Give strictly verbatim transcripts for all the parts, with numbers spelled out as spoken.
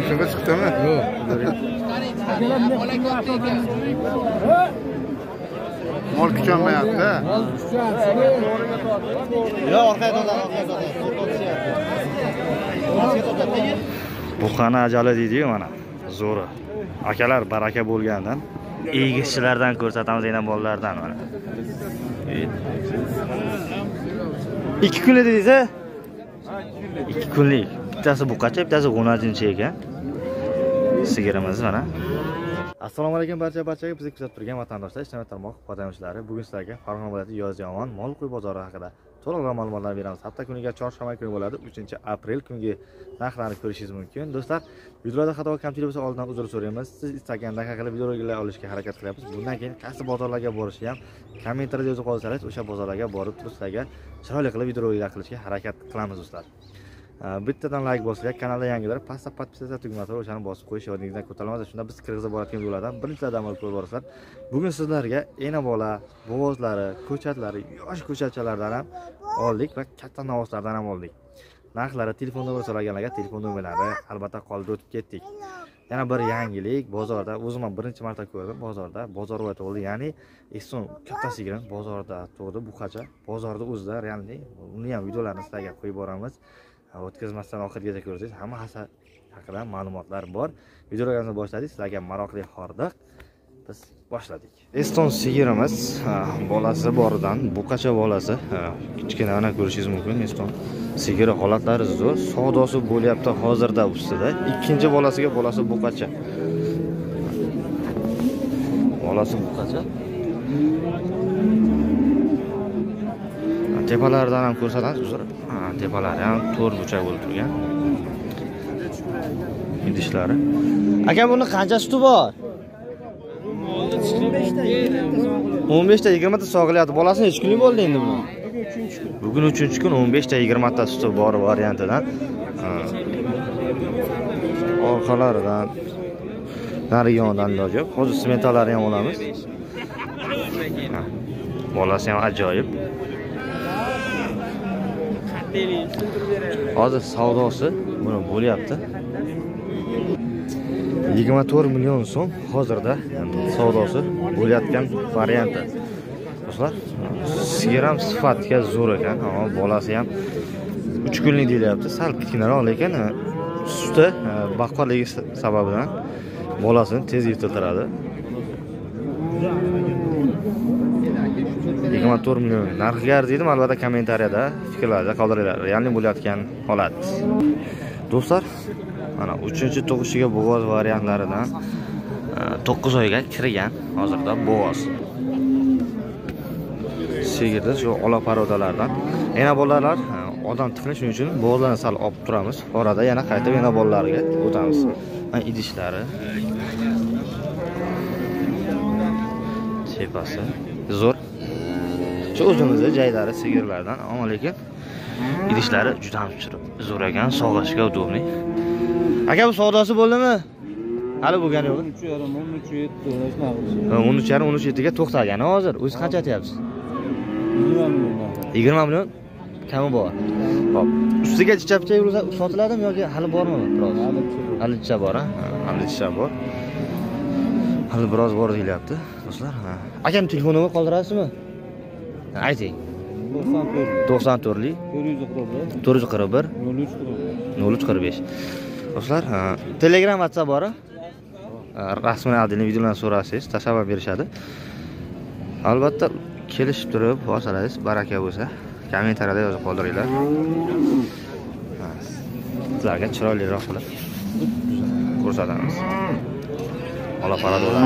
Kimga chiqdimi? Yo'q. Mol kuchanmayapti. Yo'q, orqaga to'xtat, orqaga to'xtat. Bu qani ajali deydi-yu mana. Zo'ri. Akalar baraka bo'lgandan egishchilardan ko'rsatamiz yana bolalardan mana. ikki kunlik dedingiz-a? ikki kunlik. Bittasi buqacha, bittasi g'unajinchi ekan. Sigirimiz mana. Assalomu alaykum barcha barchaga, bizni kuzatib turgan vatandoshlar, ijtimoiy tarmoq foydalanuvchilari. Bugun sizlarga Farg'ona viloyati Yozyovon mol qo'y bozori haqida to'liq ma'lumotlar beramiz. Hafta kuniga chorshanba kuni bo'ladi, uchinchi aprel kungi narxlarni ko'rishingiz mumkin. Do'stlar, videolarda xato va kamchilik bo'lsa oldindan uzr so'raymiz. Siz istagandan haqida videolarga olishga harakat qilyapmiz. Bundan keyin qaysi bozorlarga borishni ham kommentariyada yozib qolsangiz, o'sha bozorlarga borib turib sizlarga chiroyli qilib videolar qilishga harakat qilamiz do'stlar. Bittadan like bosinglar, kanalda yangilar pastda podpisatsiya tugmasini o'shani bosib qo'yish yodingizdan ko'tarilmasa, shunda biz kirgizib boradigan videolardan birinchilardan amal qilib borasizlar. Bugun sizlarga ena bola, bo'g'ozlari, ko'chatlari, yosh ko'chatchalardan ham oldik va katta novoslardan ham oldik. Narxlari, telefon nomeri so'raganlarga telefon nomerlari albatta qoldirib o'tib ketdik. Yana bir yangilik, bozorda o'zim ham birinchi marta ko'rdim, bozorda bozor va tug'di, ya'ni Eston katta sigirin bozorda tug'di, buqacha bozorda o'zida realni uni ham videolarini sizlarga qo'yib boramiz. O'tkazmasdan oxirigacha ko'rsangiz, hamma haqida ma'lumotlar bor. Videolarimizni boshladik, sizlarga maroqli hordiq. Biz boshladik. Eston sigirimiz bolasi boridan buqacha bolasi, kichkina ana ko'rishingiz mumkin. Eston sigiri holatlari zo'r, savdosi bo'lyapti hozirda ustida. Ikkinchi bolasiga bolasi buqacha. Bolasi buqacha. Tepalaridan ham ko'rsatamiz, uzr. Ha, tepalari ham to'rt burchak bo'lib turgan. Idishlari. Aka, buni qancha suti bor? o'n besh ta yigirma ta sog'ilyapti. Bolasi necha kunlik bo'ldi endi buni? Bugun uchinchi kun, o'n besh ta yigirma ta suti bor variantidan. Orqalaridan, nariyondan iloji yo'q. Hozir smetalari ham olamiz. Bolasi ham ajoyib. Hozir savdosi buni bo'lyapti. yigirma to'rt million so'm hozirda savdosi bo'layotgan varianti. Do'stlar, sigir ham sifatga zo'r ekan, ammo bolasi ham uch kunlik deyilyapti. Sal kichkinaroq, lekin suti baqqolligi sababidan bolasini tez yetiltiradi. yigirma to'rt million narxiga arziydi. Albatta kommentariyada fikrlarni qoldiringlar. Realni bo'layotgan holat. Do'stlar, mana uchinchi tug'ishiga bo'g'oz variantlaridan to'qqiz oyga kirgan hozirda bo'g'oz. Sigirda shu ola parodalardan. Yana bolalar odam tifni, shuning uchun bo'g'ozlarni sal olib turamiz. Orada yana qaytib yana bolalarga o'tamiz. Mana idishlari. Tepasi zo'r. Shu o'zimizda jaylari sigirlardan, ammo lekin idishlari juda ham chiroyli. Zo'r ekan, sog'ashga udobli. Aka, bu savdosi bo'ldimi? Hali bo'lgani yo'q. o'n uch yarim o'n uch ga to'xtagan hozir. O'zi qancha aytyapsiz? yigirma million kami bor. Xo'p, ustiga chichapcha sotiladimi yoki hali bormi? Biroz. Hali chicha bor, ha? Hali chicha bor. Hali biroz bor deyilyapti, do'stlar. Akam telefon nomeri qoldirasizmi? Ayting. to'qson to'rtlik to'rt yuz qirq bir nol uch qirq besh. Do'stlar, Telegram, WhatsApp bor. Rasmiy adini videolarni so'rasangiz, tasavvur berishadi. Albatta kelishib turib bosalangiz, baraka bo'lsa, kommentariyada yozib qoldiringlar. Sizlarga chiroyliroq qilib ko'rsatamiz. Ola paradolar.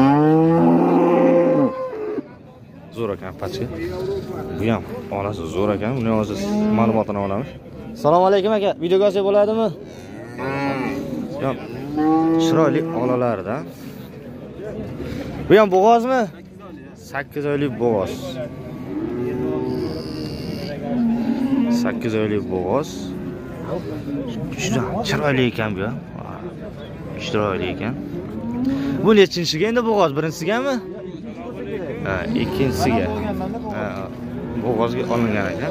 Zo'r ekan pachka. Bu ham olasi zo'r ekan. Buni hozir ma'lumotini olamiz. Assalomu alaykum aka. Videoga olsak bo'ladimi? Yo'q. Chiroyli olalardan. Bu ham bo'g'ozmi? sakkiz oylik bo'g'oz. sakkiz oylik bo'g'oz. Juda chiroyli ekan bu. Chiroyli ekan. Bu nechinchisiga endi bo'g'oz? Birinchisigami? Ha, ikkinchisiga. Ha, bo'g'ozga olingan ekan.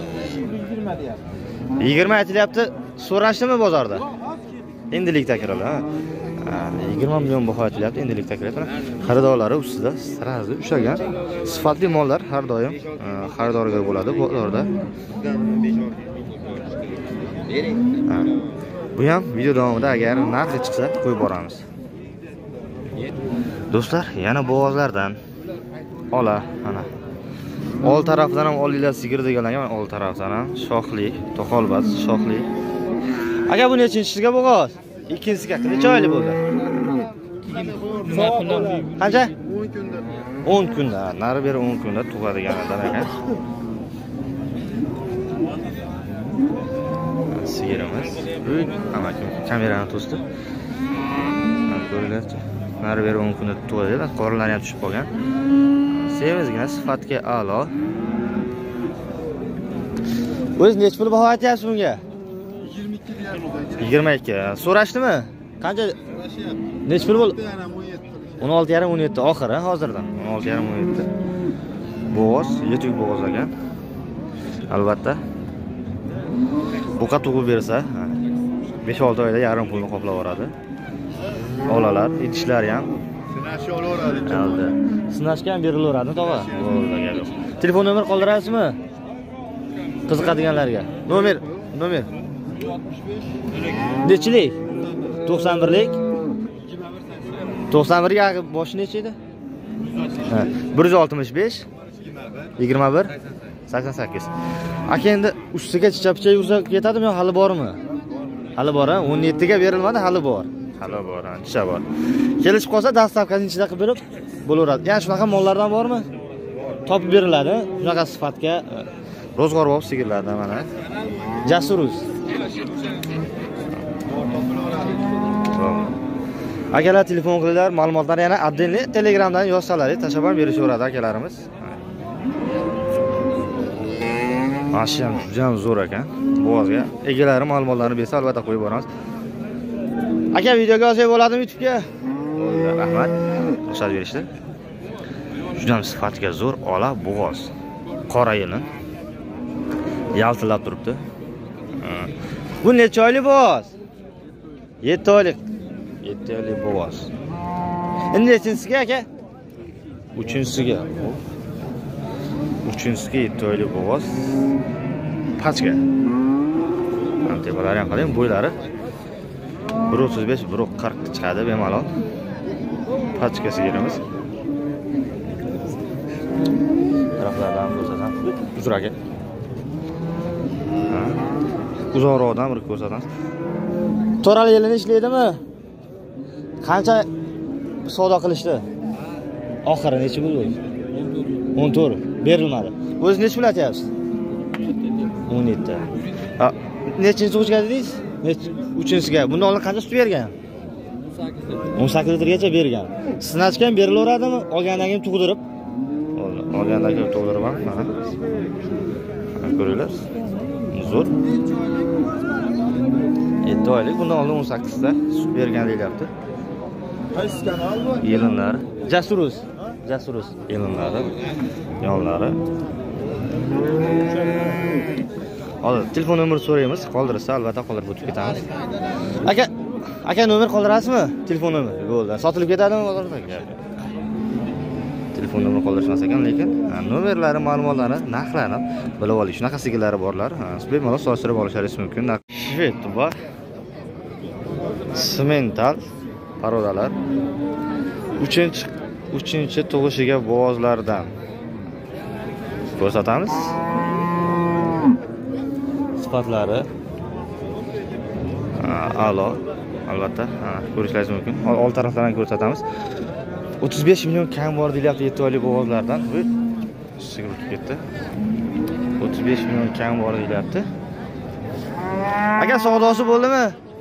yigirma aytilyapti. So'rashdimi bozorda? Endilik takrorlar, ha. yigirma million baho aytilyapti endilikda kiradi. Xaridorlari ustida sразу ushlagan sifatli mollar har doim xaridorga bo'ladi bozorda. Bu ham video davomida agar narxi chiqsa qo'yib boramiz. Do'stlar, yana bo'g'ozlardan ola, ana. Old tarafdan ham olinglar sigir deganlar, old tarafdan ham shoxli, to'qolbas, shoxli. Aka bu nechinchisiga bo'g'oz? Ikkinchisiga necha oylik bo'ldi? Qancha? o'n kunda. o'n kunda, nari beri o'n kunda tug'adiganidan ekan. Sigirimiz. Amakim kamerani to'sdi. Ko'ringlarchi. Nari beri o'n kunda tug'adi, qorinlari ham tushib qolgan. Semizgina, sifatga a'lo. O'z nech pul baho aytyapsiz bunga? yigirma ikki. So'rashdimi? Qancha? Nech pul bo'ldi? o'n olti yarim o'n yetti oxiri hozirdan. o'n olti yarim o'n yetti. Bo'g'oz, yetuk bo'g'oz ekan. Albatta. Buqa tug'ib bersa, besh olti oyda yarim pulni qoplab yuboradi. Olalar, idishlari ham Sinashga olaveradi. Aldi. Sinashga ham berilaveradi, tog'a. Bo'ldi, gap yo'q. Telefon nomer qoldirasizmi? Qiziqadiganlarga. Nomer, nomer. Nechilik? to'qson birlik. to'qson birga boshi necha edi? Ha, bir yuz oltmish besh, yigirma bir, sakson sakkiz. Aka endi ustiga chicha-picha yursa ketadimi yo hali bormi? Hali bor, ha? o'n yettiga berilmadi, hali bor. Hali bor, chicha bor. Kelishib qolsa dastavkani ichida qilib berib bo'laveradi. Ya'ni shunaqa mollardan bormi? Topib beriladi. Shunaqa sifatga ro'zg'or bo'lib sigirlardan mana. Jasuruz. Akalar telefon qilinglar, ma'lumotlar yana addenli Telegramdan yozsalaringiz, tashlab ham berishaveradi akalarimiz. Mashina juda ham zo'r ekan. Bo'g'ozga egalari ma'lumotlarni bersa albatta qo'yib boramiz. Aka videoga olsak bo'ladimi YouTube'ga? Bo'ldi, rahmat. Ruxsat berishdi. Juda ham sifatga zo'r ola bo'g'oz. Qora yelin. Yaltillab turibdi. Bu necha oylik bo'g'oz? yetti oylik. yetti oylik bo'g'oz. Endi nechinchisiga aka? uchinchisiga. uchinchisiga yetti oylik bo'g'oz. Pachka. Ham tepalari ham qarang, bo'ylari bir o'ttiz besh, bir qirq chiqadi bemalol. Pachka sigirimiz. Taraflardan ko'rsatsam, uzr aka. Ha. Uzoqroqdan bir ko'rsatamiz. To'ral yelini ishlaydimi? Qancha savdo qilishdi? Oxiri necha bo'ldi? o'n to'rt berilmadi. O'zingiz nech pul aytyapsiz? o'n yetti. Ha, nechinchi uchga dedingiz? uchinchisiga. Bundan oldin qancha sut bergan? o'n sakkiz litrgacha bergan. Sinachgan berilaveradimi? Olgandan keyin tug'dirib? Olgandan keyin tug'dirib ham, mana. Ko'ringlar. Zo'r. yetti oylik, bundan oldin o'n sakkizta sut bergan deyilyapti. Qaysi kanal bu? Yelinlari. Jasuruz. Jasuruz yelinlari, yonlari. Hozir telefon nomerini so'raymiz. Qoldirsa albatta qoldirib o'tib ketamiz. Aka, aka nomer qoldirasizmi? Telefon nomeri. Bo'ldi. Sotilib ketadimi bozorda? Telefon nomer qoldirishmas ekan, lekin nomerlari, ma'lumotlarni, narxlarini bilib olish. Shunaqa sigirlari borlar. Bemalol solishtirib olishingiz mumkin. Shved bor. Simental parodalar. uchinchi uchinchi tug'ishiga bo'g'ozlardan ko'rsatamiz. Sifatlari a'lo, albatta, ko'rishingiz mumkin. Old taraflardan ko'rsatamiz. o'ttiz besh million kam bor deyapti yetti oylik bo'g'ozlardan. Bu sigir o'tib ketdi. o'ttiz besh million kam bor deyapti. Aka savdosi bo'ldimi?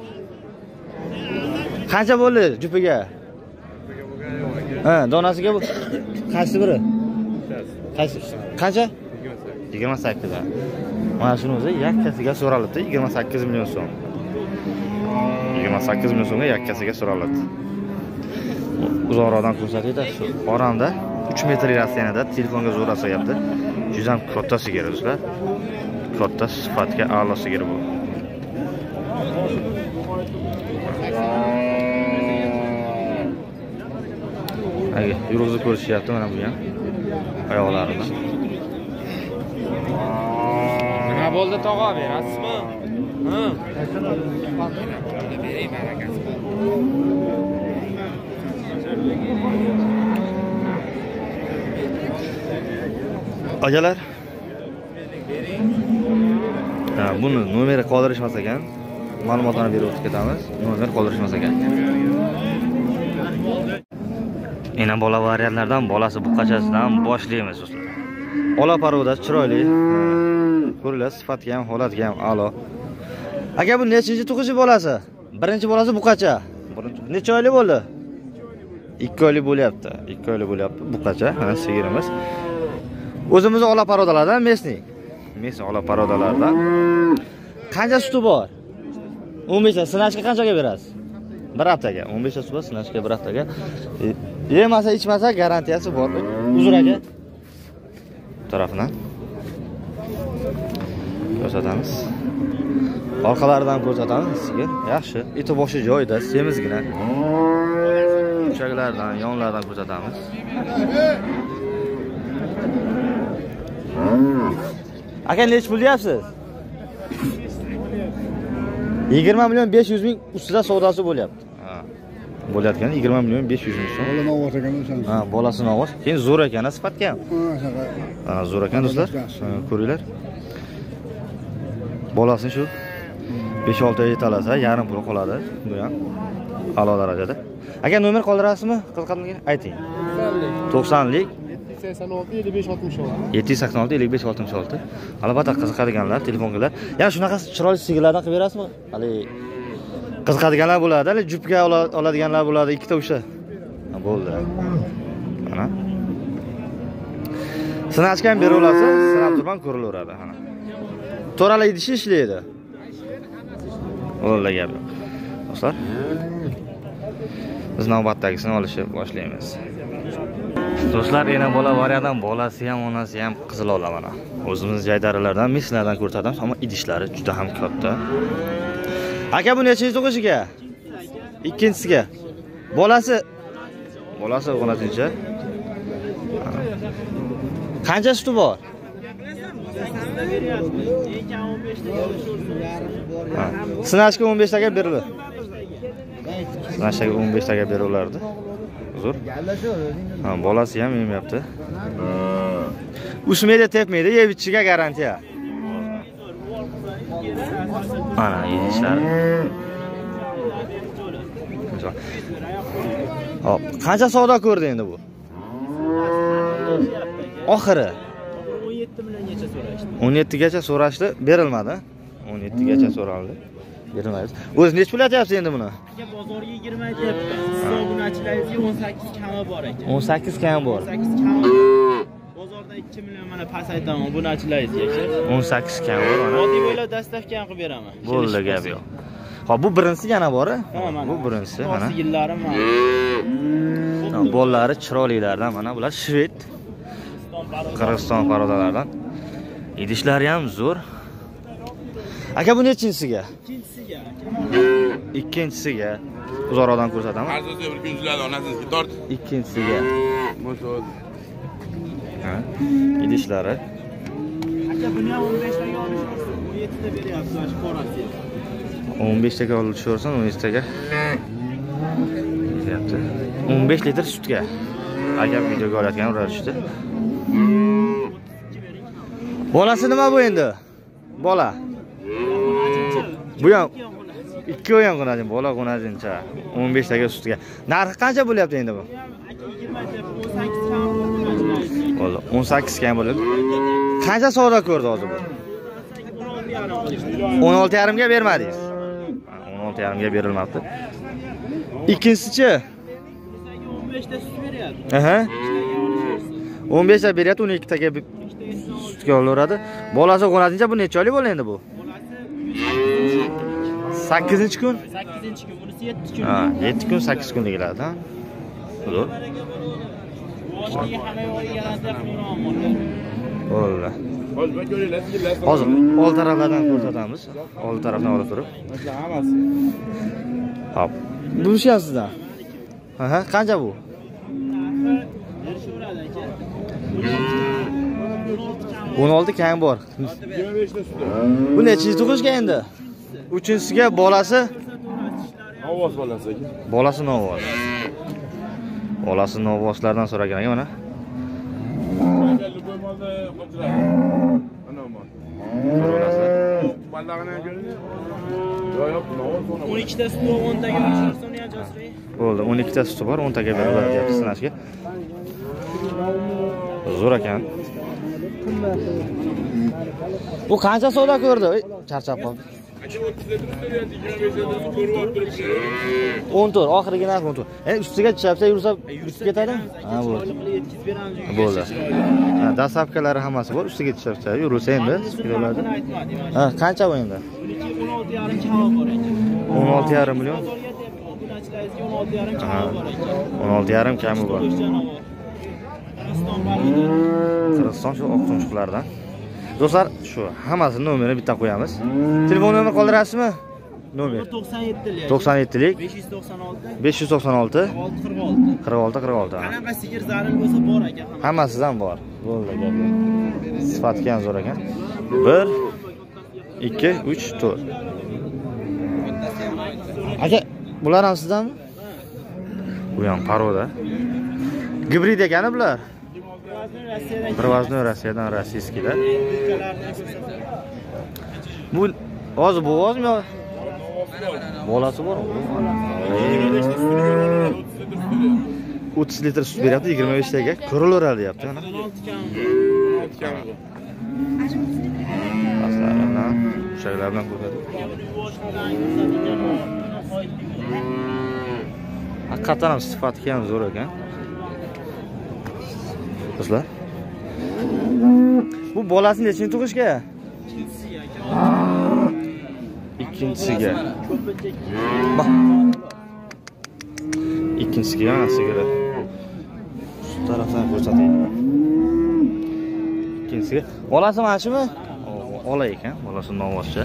Qancha bo'ldi jupiga? Ha, donasiga bu qaysi biri? Qaysi? Qancha? yigirma sakkiz. Mana shuni o'zi yakkasiga so'ralibdi, yigirma sakkiz million so'm. yigirma sakkiz million so'mga yakkasiga so'ralibdi. Uzoqroqdan ko'rsatayda, shu oranda uch metr rasiyada telefonga zo'r asayapti. Juda ham katta sigir do'stlar. Katta sifatga a'lo sigir bu. Agi, yurg'izib ko'rishyapti mana bu ham. Oyoqlarida. Nima bo'ldi tog'a, berasizmi? Ha. Akalar. Ha, buni nomeri qoldirishmas ekan. Ma'lumotlarni berib o'tib ketamiz. Nomer qoldirishmas ekan. Yana bola variantlardan bolasi buqachasidan boshlaymiz do'stlar. Ola parodasi chiroyli. Ko'ringlar, sifatiga ham, holatiga ham a'lo. Aka, bu nechinchi tug'ishi bolasi? Birinchi bolasi buqacha. Necha oylik bo'ldi? ikki oylik bo'lyapti. ikki oylik bo'lyapti buqacha, mana sigirimiz. O'zimiz ola parodalardan mesni. Mes ola parodalardan. Qancha suti bor? o'n besh ta sinashga qanchaga berasiz? bir haftaga. o'n besh ta suti bor, sinashga bir haftaga. Yemasa, ichmasa garantiyasi bor. Uzr aka. Bu tarafdan ko'rsatamiz. Orqalaridan ko'rsatamiz sizga. Yaxshi, eti boshi joyida, semizgina. Uchaklaridan, yonlaridan ko'rsatamiz. Aka, nech pul deyapsiz? yigirma million besh yuz ming ustida savdosi bo'lyapti. Ha. Bo'layotgan yigirma million besh yuz ming so'm. Bolani ovoz ekan o'shan. Ha, bolasini ovoz. Keyin zo'r ekan, sifatga ham. Ha, zo'r ekan do'stlar. Ko'ringlar. Bolasini shu besh olti oy yetalasa, yarim pul qoladi. Bu ham a'lo darajada. Aka, nomer qoldirasizmi? Qiziqarli ayting. to'qsonlik sakson olti ellik besh oltmish olti. yetti yuz sakson olti ellik besh oltmish olti. Albatta qiziqadiganlar telefongalar. Yana shunaqa chiroyli sigirlardan qilib berasizmi? Hali qiziqadiganlar bo'ladi, hali jupga oladiganlar bo'ladi, ikkita o'sha. Bo'ldi. Mana. Sinachga ham bera olasiz, sinab turban ko'rilaveradi, mana. To'rala idishi ishlaydi. Bo'ldi gap. Do'stlar, biz navbatdagisini olishib boshlaymiz. Do'stlar, yana bola variantdan bolasi ham, onasi ham qizil ola mana. O'zimiz jaydarilardan, mislardan ko'rsatamiz, ammo idishlari juda ham katta. Aka, bu nechinchi tug'ishiga? Ikkinchisiga. Bolasi bolasi o'nachinchi. Qancha suti bor? Sinashga o'n besh taga beriladi. Sinashga o'n besh taga berilardi. Uzr. Ha, bolasi ham yemayapti. Ushmaydi, tepmaydi, yeb ichiga garantiya. Mana yeyishlar. Hop, qancha savdo ko'rdi endi bu? Oxiri o'n yetti milliongacha so'rashdi. o'n yetti gacha so'rashdi, berilmadi. o'n yetti gacha so'raldi. Berilmaydi. O'zi nech pul aytyapsiz endi buni? Aka, bozorga yigirma aytyapti. Siz obunachilaringizga o'n sakkiz kami bor ekan. o'n sakkiz kam bor. o'n sakkiz kami. Bozorda ikki million mana past aytaman obunachilaringizga. o'n sakkiz kam bor mana. Oddiy bo'ylab dastavka ham qilib beraman. Bo'ldi gap yo'q. Hop, bu birinchisi yana bor. mana. Bu birinchisi mana. Sigillarim mana. Bollari chiroylilardan mana bular shved. Qirg'iziston parodalaridan. Idishlari ham zo'r. Aka, bu nechinchisiga? Ikkinchisiga. Ikkinchisiga. Uzoqroqdan ko'rsataman. Arzosiga bir kun zuladi, onasini tort. Ikkinchisiga. Bo'ldi. Ha, idishlari. Aka, buni ham o'n besh taga olishasiz. o'n yetti ta beryapsiz, shu qorasiga. o'n besh taga olishaversan, o'n yetti taga. Deyapti. o'n besh litr sutga. Agar videoga olayotgan ularishdi. Bolasi nima bu endi? Bola. Bu ham ikkovi ham qo'najin, bola qo'najincha. o'n besh taga sutga. Narxi qancha bo'lyapti endi bu? Aka, yigirma aytyapti, o'n sakkiz kami. Bo'ldi, o'n sakkiz kam bo'ladi. Qancha savdo ko'rdi hozir bu? o'n olti yarim ga bermadingiz. o'n olti yarim ga berilmabdi. Ikkinchisi-chi? o'n besh ta sut beryapti. Aha. o'n besh ta beryapti, o'n ikki taga sutga olaveradi. Bolasi qo'najincha bu necha oylik bo'ldi endi bu? sakkizinchi kun? sakkizinchi kun, bunisi yetti kun. Ha, yetti kun, sakkiz kunliklar, ha. Zo'r. Boshiga hamma yo'li garantiya qilmoqman. Bo'ldi. Hozir old taraflardan ko'rsatamiz. Old tarafdan olib turib. Hammasi. Hop. Bu ham sizdan. Aha, qancha bu? o'n olti kam bor. Bu nechinchi tug'ishga endi? uchinchisiga bolasi Ovoz bolasi aka. bolasi novoz. Bolasi novvoslardan so'ragan ekan mana. o'n ikkita suti o'n taga berishni Jasri. Bo'ldi, o'n ikkita suti bor, o'n taga beriladi deyapti sinashga. Zo'r ekan. Bu qancha savdo ko'rdi? Charchab qoldi. o'n to'rt, oxirgi narx o'n to'rt. Endi ustiga chapsa yursa yurib ketadi? Ha, bo'ldi. Bo'ldi. Ha, dastlabkilari hammasi bor, ustiga chapsa yurilsa endi kilolarda. Ha, qancha bu endi? o'n olti yarim kilo bor ekan. o'n olti yarim million. o'n olti yarim kilo bor ekan. o'n olti yarim kami bor. Qirg'iziston shu oqchumchuqlardan. Do'stlar, shu hammasini nomerini bitta qo'yamiz. Telefon nomer qoldirasizmi? Nomer to'qson yettilik. to'qson yettilik besh yuz to'qson olti. besh yuz to'qson olti qirq olti. qirq olti qirq olti. Qanaqa sigir zaril bo'lsa bor ekan. Hammasidan bor. Bo'ldi gap. Sifati ham zo'r ekan. bir ikki uch to'rt. Aka, bular ham sizdanmi? Bu ham paroda. Gibrid ekani bular. Привозной Rossiyadan, rossiyskilar. Bu hozir bu ozmi? Bolasi bormi? o'ttiz litr sut beryapti, yigirma besh taga ko'rilaveradi deyapti mana. Aslaridan, shaylar bilan ko'radi. Haqiqatan ham sifati ham zo'r ekan. Do'stlar. Bu bolasini nechinchi tug'ishga? Ikkinchisiga. Bak. Ikkinchisiga yana sigara. Shu tarafdan ko'rsataylik. Ikkinchisiga. Bolasi mana shumi? Ola ekan, bolasi novvoscha.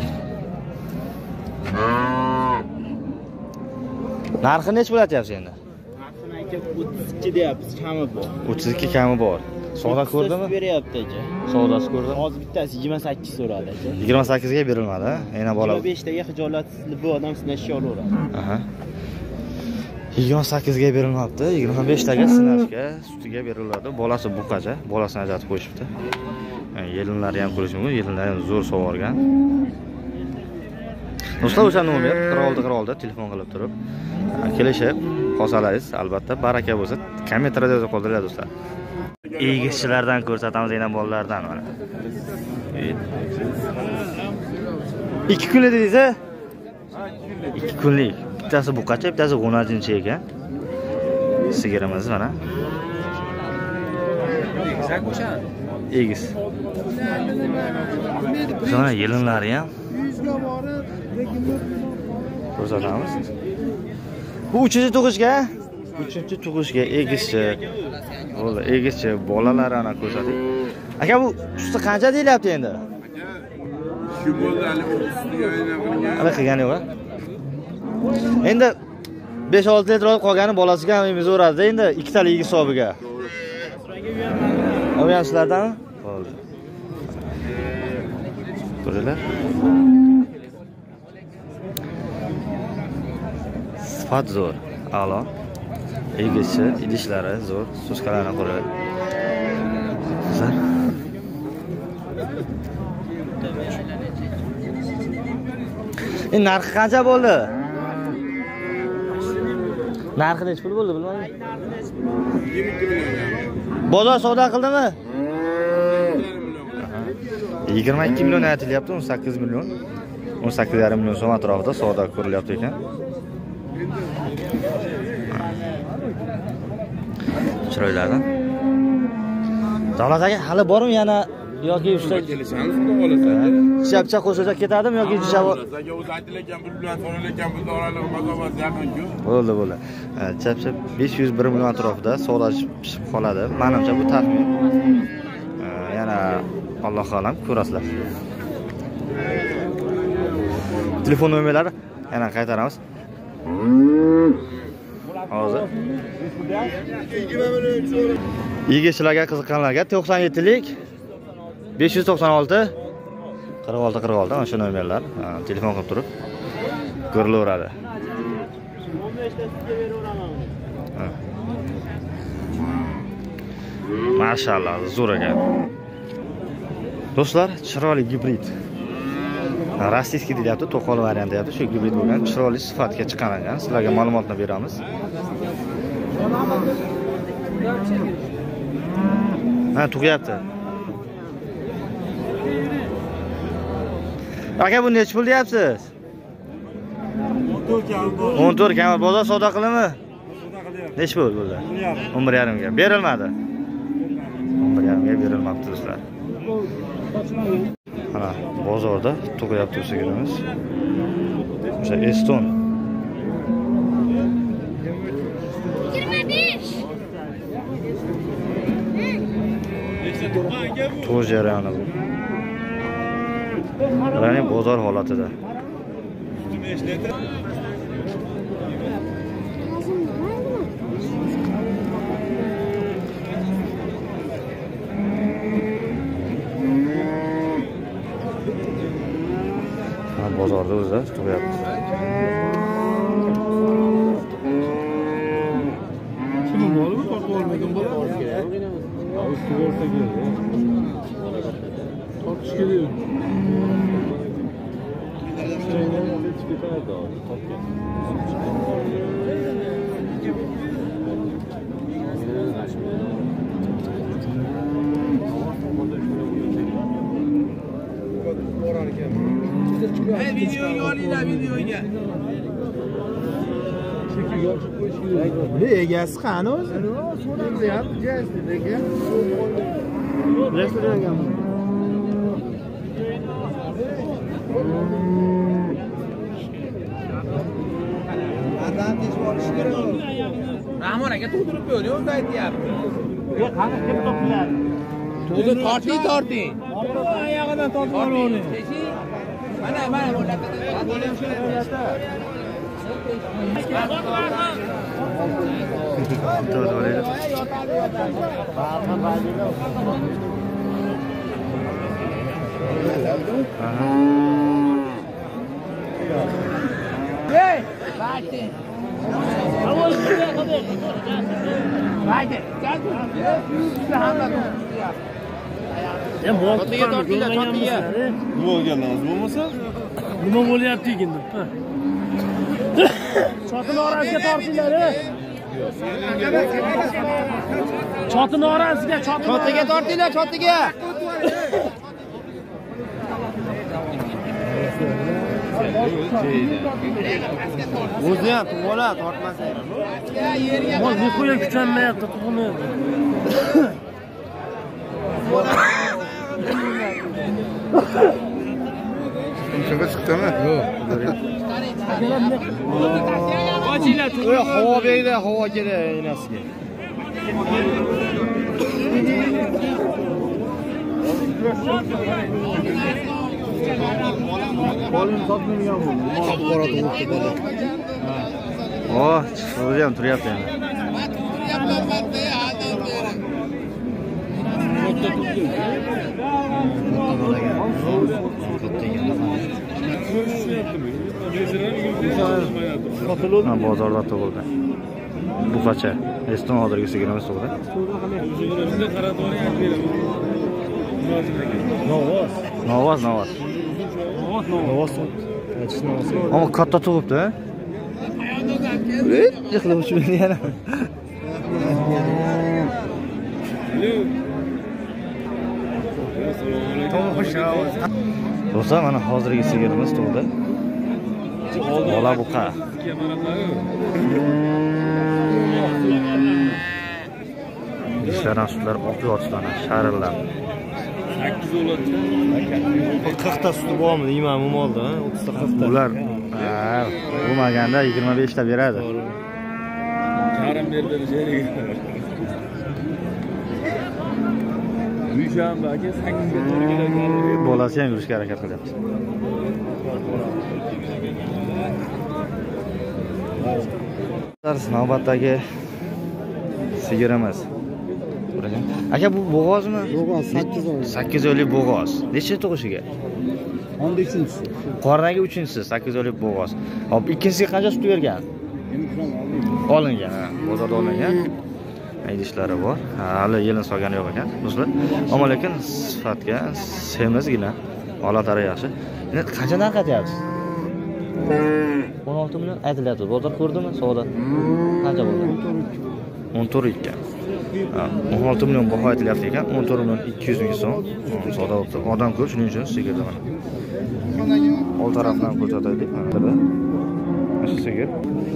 Narxi nech bo'latyapsiz endi? Narxini aka o'ttiz ikki deyapmiz, kami bor. o'ttiz ikki kami bor. Savdo ko'rdimi? Beryapti aka. Savdosi ko'rdimi? Hozir bittasi yigirma sakkiz so'radi aka. yigirma sakkizga berilmadi, yana bola. yigirma besh taga hijolatsiz bu odam sinashga olaveradi. Aha. yigirma sakkizga berilmabdi, yigirma besh taga sinashga, sutiga beriladi. Bolasi buqacha, bolasini ajratib qo'yishibdi. Yani yelinlari ham ko'rish mumkin, yelinlari ham zo'r sug'organ. Do'stlar, o'sha nomer qirq olti qirq olti telefon qilib turib kelishib qolsangiz, albatta baraka bo'lsa, kommentariyada yozib qoldiringlar do'stlar. Egizchilardan ko'rsatamiz, yana bolalardan mana. ikki kunlik dedingiz-a? ikki kunlik. Bittasi buqacha, bittasi g'o'najinchi ekan. Sigirimiz mana. Egiz. Mana yelinlari ham. Ko'rsatamiz. Bu uchinchi tug'ishga? uchinchi tug'ishga egizchi. Bo'ldi, egizchi bolalari ana ko'rsating. Aka, bu usti qancha deyilyapti endi? Shu bo'ldi hali ustiga qilgan. Hali qilgani yo'q. Endi besh olti litr olib qolgani bolasiga ham emizaveradi-da endi ikkitalik hisobiga. Bu ham sizlardanmi? Bo'ldi. Ko'ringlar. Sifat zo'r, a'lo. Egizchi, idishlari zo'r, suskalarini quradi. Sizlar. Endi narxi qancha bo'ldi? Narxi nech pul bo'ldi, bilmayman. Bozor savdo qildimi? yigirma ikki million aytilyapti, o'n sakkiz million. o'n sakkiz yarim million so'm atrofida savdo ko'rilyapti ekan. Chiroylardan. Davlat aka, hali bormi yana yoki usta chapcha qo'shilsa ketadimi yoki chavo? Aka o'zi aytilayotgan pul bilan so'ralayotgan pul oraliq masobat yaqin-ku. Bo'ldi, bo'ldi. Chapcha besh yuz bir million atrofida savdolashib qoladi. Menimcha bu taxmin. Yana Alloh xolam ko'rasizlar. Telefon nomerlari yana qaytaramiz. hozir. Egichilarga qiziqqanlarga to'qson yettilik besh yuz to'qson olti qirq olti qirq olti mana shu nomerlar telefon qilib turib ko'rilaveradi. Mashallah, zo'r ekan. Do'stlar, chiroyli gibrid. Rossiyskiy deyapti, to'qol variant deyapti. Shu gibrid bo'lgan chiroyli sifatga chiqqan ekan. Sizlarga ma'lumotni beramiz. Ha, tug'yapti. Aka, bu nech pul deyapsiz? o'n to'rt kamol. Bozor savdo qilimi? Nech pul bo'ldi? o'n bir yarim ga. Berilmadi. o'n bir yarim ga berilmabdi do'stlar. Mana bozorda tug'yapti sigirimiz. O'sha Eston. yigirma besh. Tug'ish jarayoni bu. Qarang, bozor holatida. Bozorda o'zi tug'yapti. Kim bormi? Tortib olmagan bo'lar. Tug'orsa keldi. Tortish kerak. Videoga olinglar, videoga. Bu egasi qani o'zi? So'rayapti, jazdi ekan. Restorangan. Rahmon aka to'ldirib qo'ydi, o'zi aytayapti. Yo'q, qani kim topiladi? O'zi torting, torting. Oyog'idan tortib olavering. Mana, mana bo'lyapti. Hey, bate. Bate. Nima bo'lgan lozim bo'lmasa? Nima bo'lyapti endi? Chotini orasiga tortinglar. Chotini orasiga, Chotiga tortinglar, chotiga. O'zi ham tug'ola tortmasa. Mol bu qo'ya kuchanmayapti, tug'ilmayapti. Shunga chiqdimi? Yo'q. Voy, havo berdi, havo kerak enasiga. Qo'lim sotmaygan bu. Qora to'g'ri bola. Oh, o'zi ham turyapti endi. Ha, bozorda tug'ildi. Buqacha. Eston hozirgi sigirimiz tug'di. Novoz. Novoz, novoz. Novoz. Ama katta tug'ibdi, ha? Yiqilib uchib yana. Do'stlar, mana hozirgi sigirimiz tug'di. Bola buqa. Dishlardan sutlar oqib yotishdan sharillan. qirq ta suti bormi deyman bu molda, o'ttiz ta qirq ta. Ular bo'lmaganda yigirma besh ta beradi. Yarim berdi jeriga. Dushanba aka sakkiz ga to'g'ri keladi. Bolasi ham yurishga harakat qilyapti. Navbatdagi sigirimiz. Aka bu bo'g'ozmi? Bo'g'oz sakkiz oy. sakkiz oylik bo'g'oz. Necha tug'ishiga? Onda uchinchisi. Qornagi uchinchisi sakkiz oylik bo'g'oz. Hop, ikkinchisiga qancha sut bergan? Olingan, ha, bozorda olingan. Idishlari bor. Hali yelin solgani yo'q ekan, do'stlar. Ammo lekin sifatga semizgina, holatlari yaxshi. Endi qancha narx aytyapsiz? o'n olti million aytilyapti. Bozor ko'rdimi? Savdo qancha bo'ldi? o'n to'rt ikki. o'n olti million baho aytilyapti ekan. o'n to'rt million ikki yuz ming so'm. Savdo bo'ldi. Odam ko'p, shuning uchun sigirda mana. Old tarafdan ko'rsataylik. Mana shu sigir.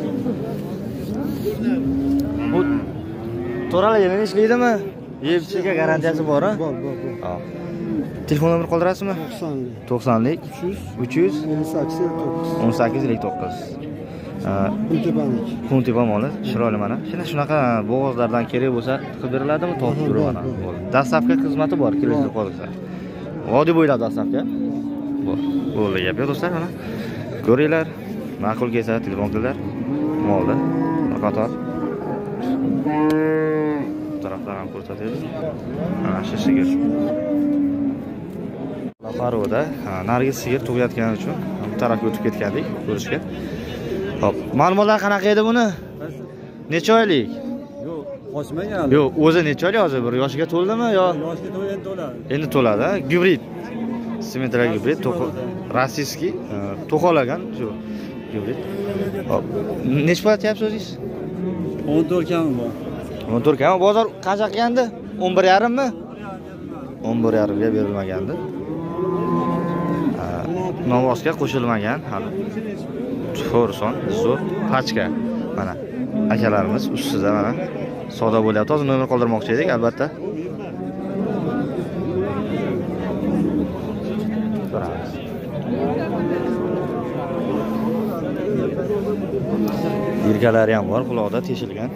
Bu to'rala yelin ishlaydimi? Yeb-ichishga garantiyasi bor-a? Bor, bor, bor. Hop. Telefon nomer qoldirasizmi? to'qsonlik uch yuz o'n sakkiz to'qqiz. Kuntepanik. Kuntepa moli, chiroyli mana. Shuna shunaqa bo'g'ozlardan kerak bo'lsa, qilib beriladimi? Topib beraman. Dastavka xizmati bor, kelishib qolsa. Vodiy bo'ylab dastavka. Bor. Bo'ldi gap yo'q do'stlar mana. Ko'ringlar, ma'qul kelsa telefon qilinglar. Molda qator. Tarafdan ham ko'rsataylik. Mana shu sigir. Lafaroda nargiz sigir tug'ayotgani uchun bu tarafga o'tib ketgandik ko'rishga. Hop, ma'lumotlar qanaqa edi buni? Necha oylik? Yo'q, qochmagan. Yo'q, o'zi necha oylik hozir? Bir yoshiga to'ldimi yo? Yoshiga to'ladi, to'ladi. Endi to'ladi, ha? Gibrid. Simetral gibrid, rossiyskiy, to'qolagan shu gibrid. Hop, necha pul aytyapsiz o'zingiz? o'n to'rt kami bor. o'n to'rt kami. Bozor qancha qilgandi? o'n bir yarim mi? o'n bir yarim ga berilmagandi. Novosga qo'shilmagan hali. Forson, zo'r, pachka. Mana akalarimiz ustida mana savdo bo'lyapti. Hozir nomer qoldirmoqchi edik, albatta. Yelkalari ham bor, quloqda teshilgan.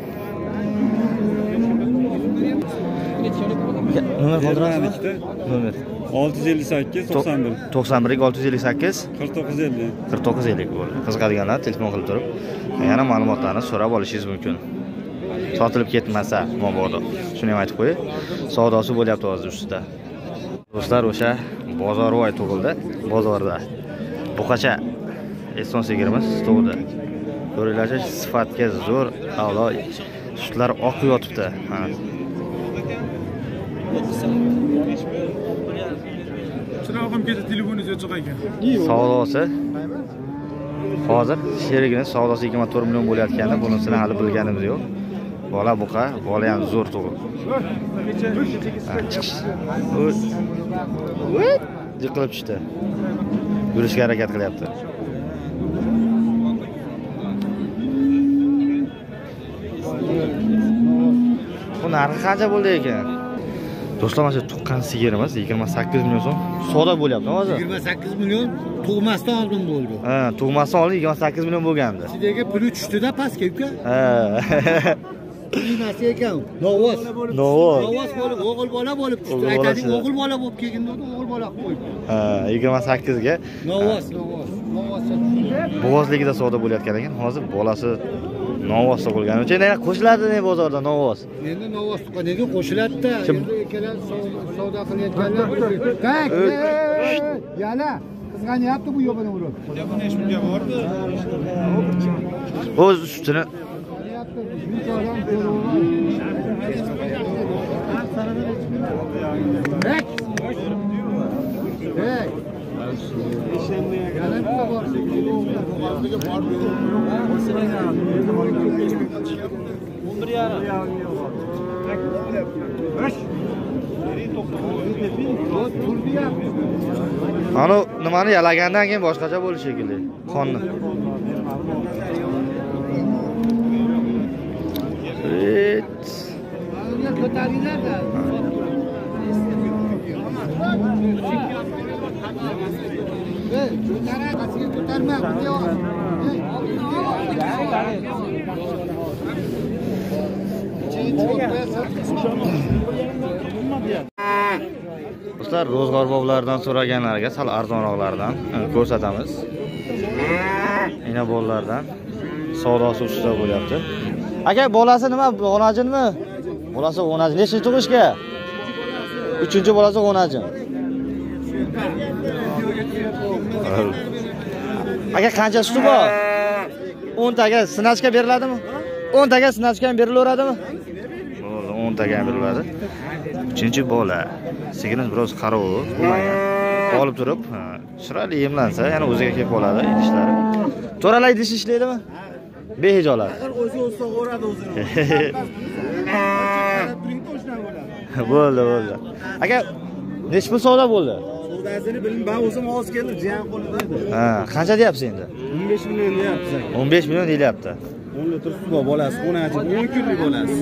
Nomer qoldiramiz? Nomer olti yuz ellik sakkiz to'qson bir to'qson bir olti yuz ellik sakkiz qirq to'qqiz ellik qirq to'qqiz ellik bo'ldi. Qiziqadiganlar telefon qilib turib yana ma'lumotlarni so'rab olishingiz mumkin. Sotilib ketmasa, mabodo. Shuni ham aytib qo'ying. Savdosi bo'lyapti hozir ustida. Do'stlar, o'sha bozorvoy tug'ildi. Bozorda buqacha Eston sigirimiz tug'di. Ko'ringlarcha, sifatga zo'r, a'lo. Sutlar oqib yotibdi. Ha. Chirog'im ketib telefoningiz yo'q ekan. Savdosi hozir sherigini savdosi yigirma to'rt million bo'layotganda bunisini hali bilganimiz yo'q. Bola buqa, bola ham zo'r tug'ib. Yiqilib tushdi. Yurishga harakat qilyapti. Bu narxi qancha bo'ldi ekan? Do'stlar, mana shu tuqqan sigirimiz yigirma sakkiz million so'm savdo bo'lyapti hozir. yigirma sakkiz million tug'masdan oldin bo'ldi. Ha, tug'masdan oldin yigirma sakkiz million bo'lgandi. Ichidagi puli tushdi-da pastga uka. Ha. Nimasi ekan? Novos. Novos. Novos bo'lib, o'g'il bola bo'lib tushdi. Aytadi, o'g'il bola bo'lib kelganda o'g'il bola qo'ydi. Ha, yigirma sakkiz ga. Novos, Novos. Novos. Bo'g'ozligida savdo bo'layotgan ekan. Hozir bolasi Novosda bo'lgani uchun yana qo'shiladi-ne bozorda Novos. Endi Novos tuqqaniga qo'shiladi-da. Endi ikkalar savdo qilayotganlar. Tak. Yana qizg'anyapti bu yobani urib. Buni shunga bordi. O'z ustini Hey! Hey! Ana nimani yalagandan keyin boshqacha bo'lishi shekilli. Qonni. Et. Ko'taringlar-da. Hey, ko'tara, qasiga ko'tarma, bunday. Do'stlar, ro'zg'or boblaridan so'raganlarga sal arzonroqlardan ko'rsatamiz. Ina bolalardan savdosi ustida bo'lyapti. Aka, bolasi nima? G'onajinmi? Bolasi g'onajin. Nechinchi tug'ishga? uchinchi bolasi g'onajin. Aka, qancha suti bor? o'n taga sinachga beriladimi? o'n taga sinachga ham berilaveradimi? Bo'ldi, o'n taga ham beriladi. uchinchi bola. Sigirimiz biroz qarov bo'lmagan. Olib turib, chiroyli emlansa, yana o'ziga kelib qoladi idishlari. To'ralay idish ishlaydimi? Behij oladi. O'zi o'zsa o'radi o'zini. Bo'ldi, bo'ldi. Aka, nech pul savdo bo'ldi? Savdosini bilmayman, o'zim hozir keldim, jiyan qo'lida edi. Ha, qancha deyapsiz endi? o'n besh million deyapsiz. o'n besh million deyilyapti. o'n litr suti bor bolasi, o'najin, o'n kunlik bolasi.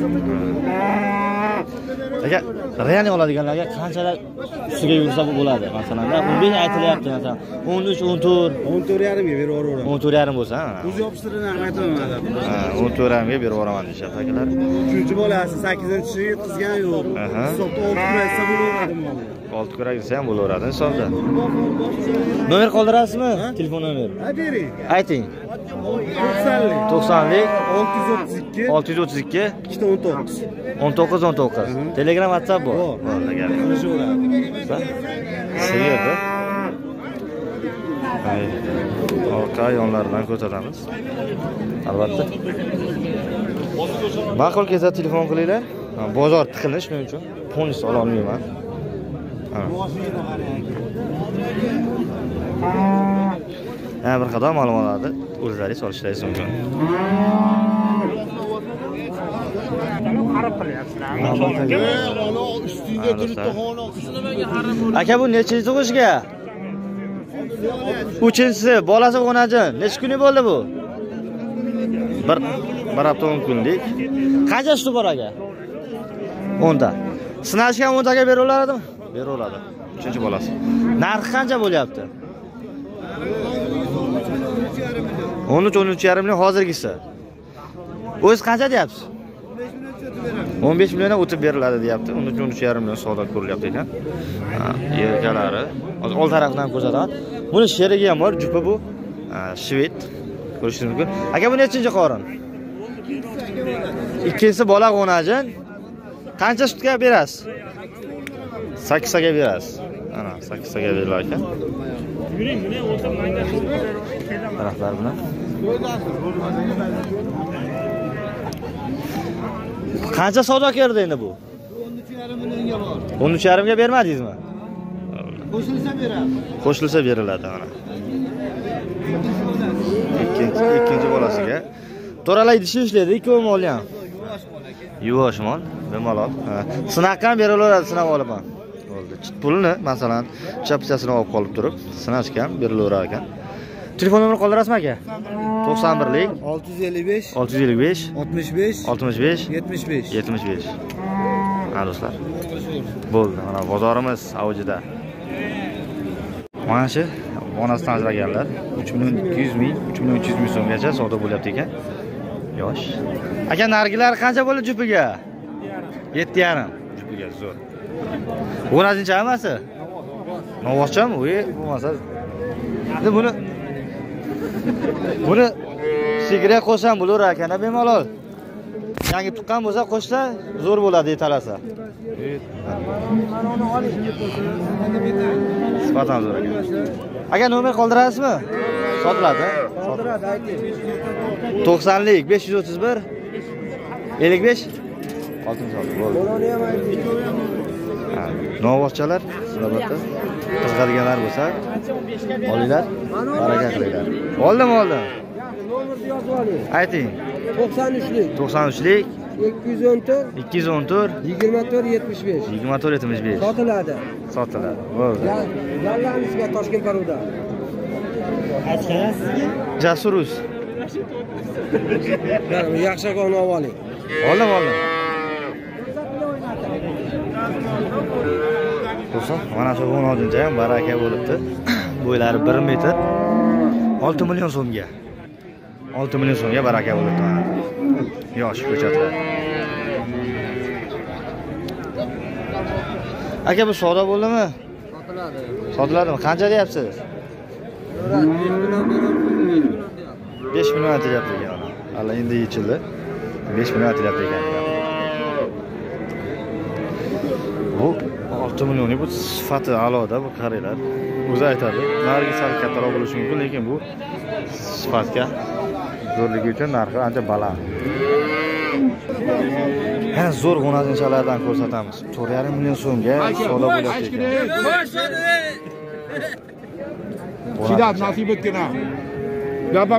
Aka, real oladiganlarga qanchalar ustiga yursa bo'ladi? Masalan, o'n besh aytilyapti, masalan, o'n uch, o'n to'rt, o'n to'rt yarim ga berib yuboraman. o'n to'rt yarim bo'lsa, ha. O'zi yopishtirgan aytaman. Ha, o'n to'rt yarim ga berib yuboraman deyapti akalar. uchinchi bolasi sakkizinchi yetkazgan yo'q. Hisobda olti kurashsa bo'laveradi moli. olti kurak desa ham bo'laveradi hisobda. Nomer qoldirasizmi? Telefon nomeri. Ha, bering. Ayting. to'qsonlik, to'qsonlik, olti yuz o'ttiz ikki, olti yuz o'ttiz ikki, ikkita o'n to'qqiz. o'n to'qqiz o'n to'qqiz. Telegram, WhatsApp bor. Bo'ldi, gap. Sigirdi. Orqa yonlaridan ko'taramiz. Albatta. Ma'qul kelsa telefon qilinglar. Bozor tiqilish, shuning uchun ponis ola olmayman. Ha, bir qator ma'lumotlarni o'zlaringiz olishlaringiz mumkin. Aka, bu nechinchi tug'ishga? uchinchisi, bolasi g'onajin. Necha kunlik bo'ldi bu? Bir bir hafta o'n kunlik. Qancha suti bor aka? o'n ta. Sinashga o'n taga beraveradimi? Beraveradi. uchinchi bolasi. Narxi qancha bo'lyapti? o'n uch o'n uch yarim million hozirgisi. O'z qancha deyapsiz? o'n besh milliondan o'tib beriladi deyapti. o'n uch o'n uch yarim million savdo ko'rilyapti ekan. Ha, yelkalari. Hozir old tarafdan ko'rsataman. Buni sherigi ham bor, jupi bu. Shved. Ko'rishingiz mumkin. Aka, bu nechinchi qorin? Ikkinchisi bola g'onajin. Qancha sutga berasiz? sakkiz taga berasiz. Ana, sakkiz taga berilar ekan. Yuring, buni o'tirib manglashib taraflar bilan. Qancha savdo keldi endi bu? o'n uch yarim millionga bor. o'n uch yarim ga bermadingizmi? Qo'shilsa beramiz. Qo'shilsa beriladi mana. Ikkinchi ikkinchi bolasiga to'ralay idishi ishlaydi, ikkovi mol ham. Yuvosh mol, bemalol. Sinaqqa ham berilaveradi, sinab olaman. Bo'ldi. Chit pulni, masalan, chapichasini olib qolib turib, sinashga ham berilaverar ekan. Telefon nomerini qoldirasizmi aka? to'qson birlik olti yuz ellik besh, olti yuz ellik besh, oltmish besh, oltmish besh, yetmish besh. yetmish besh. Ha do'stlar. Bo'ldi, mana bozorimiz avjida. Mana shu onasidan ajraganlar uch million ikki yuz ming, uch million uch yuz ming so'mgacha savdo bo'lyapti ekan. Yosh. Aka, nargilar qancha bo'ldi jupiga? yetti yarim jupiga zo'r. o'ninchi hammasi? Novvochami? Voy, bo'lmasa. Endi buni buni sigirga qo'shsam bo'laverar ekan, bemalol. Yangi tuqqan bo'lsa qo'shsa zo'r bo'ladi, yetalasa. Sifatan zo'r ekan. Aka, nomer qoldirasizmi? Sotiladi. Qoldiradi, ayting. to'qsonlik besh yuz o'ttiz bir ellik besh oltmish olti bo'ldi. Bolani ham ayting. Novvochchalar albatta qiziqadiganlar bo'lsa olinglar, baraka qilinglar. Oldim, oldim. Nomerni yozib oling. Ayting. to'qson uchlik to'qson uchlik ikki yuz o'n to'rt ikki yuz o'n to'rt yigirma to'rt yetmish besh. yigirma to'rt yetmish besh Sotiladi. sotiladi. Bo'ldi. Yallamizga Toshkent Paruda. Aytsanizga? Jasurus. Yaxshi qoni olib oling. Oldim, oldim. Bo'lsa, mana shu g'onojincha ham baraka bo'libdi. Bo'ylari bir metr. olti million so'mga. olti million so'mga baraka bo'libdi mana. Yosh ko'chatlar. Aka, bu savdo bo'ldimi? Sotiladi. Sotiladimi? Qancha deyapsiz? besh million deyapti ekan. Hali endi yechildi. besh million aytilyapti ekan. Bu olti million, bu sifati a'loda bu qarilar. O'zi aytadi, narxi sal kattaroq bo'lishi mumkin, lekin bu sifatga zo'rligi uchun narxi ancha baland. Ha, zo'r g'o'nazinchalardan ko'rsatamiz. to'rt yarim million so'mga savdo bo'lyapti ekan. Chidat nasib etgan. Gaba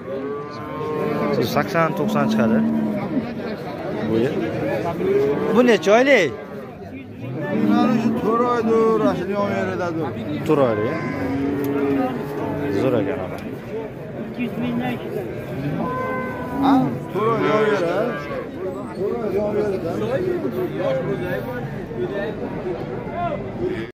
sakson to'qson chiqadi. Bu yer. Bu necha oylik? Mana shu to'rt oydir, ashuni yon yerdadir. to'rt oylik. Zo'r ekan ana. Ha, to'rt oy yon yerda. to'rt oy yon yerda.